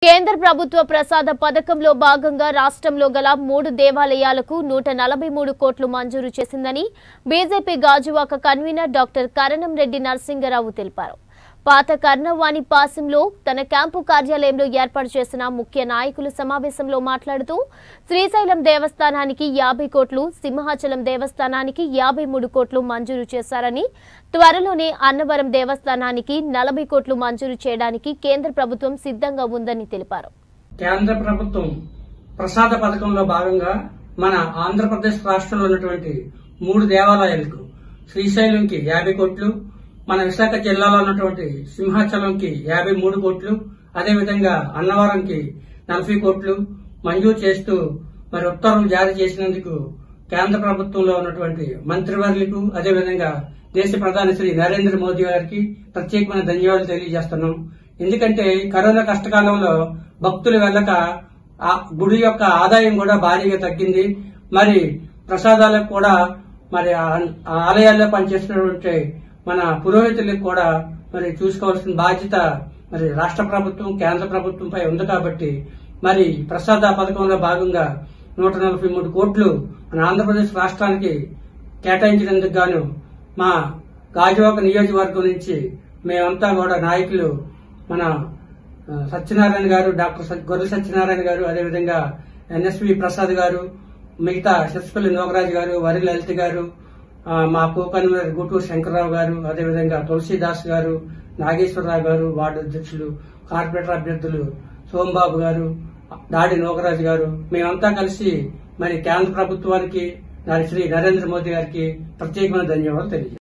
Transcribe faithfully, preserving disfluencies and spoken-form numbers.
కేంద్ర ప్రభుత్వ ప్రసాద పథకంలో భాగంగా రాష్ట్రంలో గల మూడు దేవాలయాలకు నూట నలభై మూడు కోట్లు మంజూరు చేసిందని BJP Gajuwaka convener doctor Karanam Reddy Narasingarao తెలిపారు. పాత కర్ణవాణి పాసింలో తన క్యాంపు కార్యాలయంలో ఏర్పాటు చేసిన ముఖ్య నాయకుల సమావేశంలో మాట్లాడుతూ శ్రీశైలం దేవస్థానానికి యాభై కోట్లు, సింహాచలం దేవస్థానానికి యాభై మూడు కోట్లు మంజూరు చేశారని, త్వరలోనే అన్నవరం దేవస్థానానికి నలభై కోట్లు మంజూరు చేయడానికి కేంద్ర ప్రభుత్వం సిద్ధంగా ఉందని తెలిపారు. కేంద్ర ప్రభుత్వం ప్రసాద పథకంలో భాగంగా మన ఆంధ్రప్రదేశ్ రాష్ట్రంలో ఉన్నటువంటి మూడు దేవాలయాలకు శ్రీశైలంకి యాభై కోట్లు, మన విశాఖ జిల్లాలో ఉన్నటువంటి సింహాచలంకి యాభై మూడు కోట్లు, అదేవిధంగా అన్నవరంకి నలభై కోట్లు మంజూరు చేస్తూ మరి ఉత్తర్వులు జారీ చేసినందుకు కేంద్ర ప్రభుత్వంలో ఉన్నటువంటి మంత్రివర్యులకు, అదేవిధంగా దేశ ప్రధాని శ్రీ నరేంద్ర మోదీ గారికి ప్రత్యేకమైన ధన్యవాదాలు తెలియజేస్తున్నాం. ఎందుకంటే కరోనా కష్టకాలంలో భక్తులు వెళ్లక ఆ గుడి యొక్క ఆదాయం కూడా భారీగా తగ్గింది. మరి ప్రసాదాలకు కూడా మరి ఆలయాల్లో పనిచేస్తున్నటువంటి మన పురోహితులకు కూడా మరి చూసుకోవాల్సిన బాధ్యత మరి రాష్ట్ర ప్రభుత్వం, కేంద్ర ప్రభుత్వంపై ఉంది. కాబట్టి మరి ప్రసాద పథకంలో భాగంగా నూట నలభై మూడు కోట్లు మన ఆంధ్రప్రదేశ్ రాష్ట్రానికి కేటాయించినందుకు గాను మా గాజువాక నియోజకవర్గం నుంచి మేమంతా కూడా నాయకులు మన సత్యనారాయణ గారు, డాక్టర్ గొర్రె సత్యనారాయణ గారు, అదేవిధంగా ఎన్ఎస్వి ప్రసాద్ గారు, మిగతా శశిపల్లి నోగరాజు గారు, వరి లలిత గారు, మా కో కన్వీనర్ గుటూరు శంకర్రావు గారు, అదేవిధంగా తులసీదాస్ గారు, నాగేశ్వరరావు గారు, వార్డు అధ్యక్షులు, కార్పొరేటర్ అభ్యర్థులు సోంబాబు గారు, దాడి నోగరాజు గారు, మేమంతా కలిసి మరి కేంద్ర ప్రభుత్వానికి శ్రీ నరేంద్ర మోదీ గారికి ప్రత్యేకమైన ధన్యవాదాలు తెలియజేస్తాం.